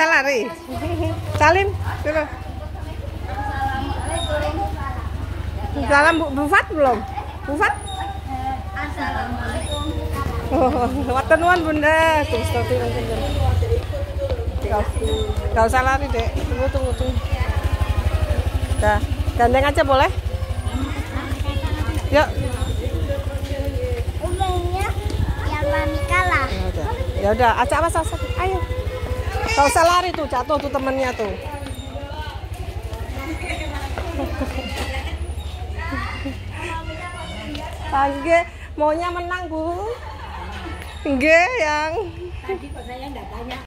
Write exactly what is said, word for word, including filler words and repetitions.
usah lari. Salim dulu. Salam Bu, Bu Fat belum? Bu Fat? Assalamualaikum. Oh, waten nuwun Bunda. Tunggu stopi nanti. Gak usah lari, Dek. Tunggu, tunggu, tunggu. Dah, gandeng aja boleh? Yuk. Umumnya yang mami kalah. Ya udah, acak apa sasa? Ayo. Gak usah lari tuh, jatuh tuh temennya tuh. Nggih, maunya menang, Bu. Nggih, yang. Tadi kok saya enggak tanya.